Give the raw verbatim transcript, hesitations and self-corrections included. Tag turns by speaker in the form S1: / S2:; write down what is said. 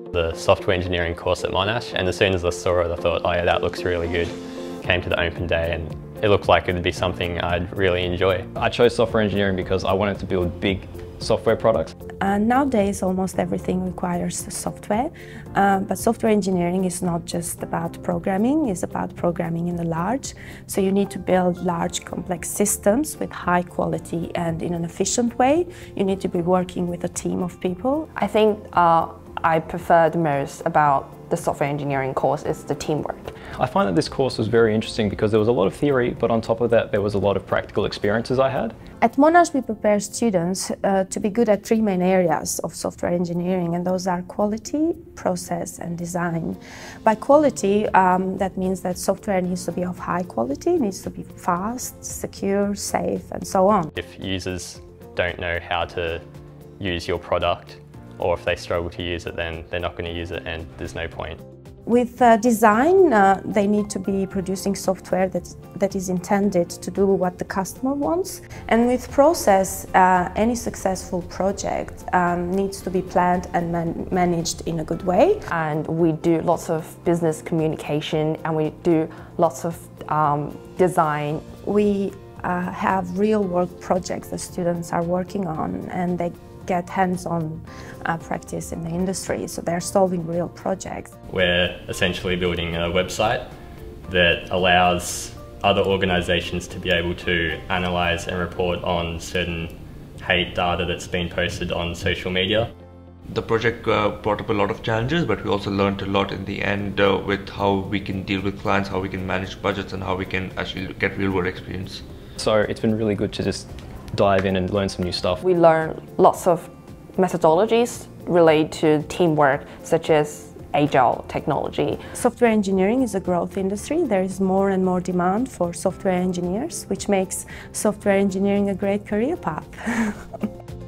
S1: the software engineering course at Monash, and as soon as I saw it I thought, oh yeah, that looks really good. Came to the open day and it looked like it would be something I'd really enjoy.
S2: I chose software engineering because I wanted to build big software products.
S3: Uh, nowadays almost everything requires software, um, but software engineering is not just about programming, it's about programming in the large. So you need to build large complex systems with high quality and in an efficient way. You need to be working with a team of people.
S4: I think uh, I prefer the most about the software engineering course is the teamwork.
S2: I find that this course was very interesting because there was a lot of theory, but on top of that there was a lot of practical experiences I had.
S3: At Monash we prepare students uh, to be good at three main areas of software engineering, and those are quality, process and design. By quality, um, that means that software needs to be of high quality, needs to be fast, secure, safe and so on.
S1: If users don't know how to use your product, or if they struggle to use it, then they're not going to use it and there's no point.
S3: With uh, design, uh, they need to be producing software that, that is intended to do what the customer wants. And with process, uh, any successful project um, needs to be planned and man managed in a good way.
S4: And we do lots of business communication and we do lots of um, design.
S3: We uh, have real work projects that students are working on, and they get hands-on uh, practice in the industry, so they're solving real projects.
S1: We're essentially building a website that allows other organisations to be able to analyse and report on certain hate data that's been posted on social media.
S5: The project uh, brought up a lot of challenges, but we also learned a lot in the end uh, with how we can deal with clients, how we can manage budgets and how we can actually get real-world experience.
S2: So it's been really good to just dive in and learn some new stuff.
S4: We learn lots of methodologies related to teamwork, such as agile technology.
S3: Software engineering is a growth industry. There is more and more demand for software engineers, which makes software engineering a great career path.